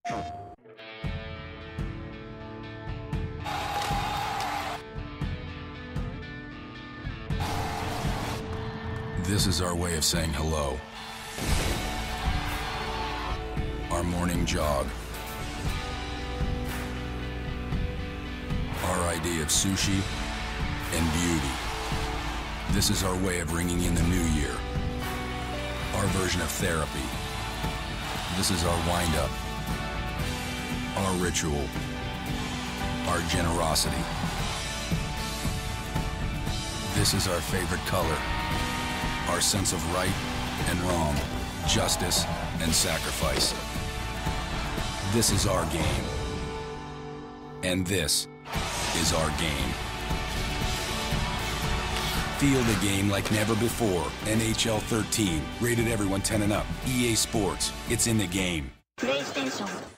This is our way of saying hello. Our morning jog. Our idea of sushi and beauty. This is our way of ringing in the new year. Our version of therapy. This is our wind-up. Our ritual. Our generosity. This is our favorite color. Our sense of right and wrong, justice and sacrifice. This is our game. And this is our game. Feel the game like never before. NHL 13, rated everyone 10 and up. EA Sports, it's in the game. PlayStation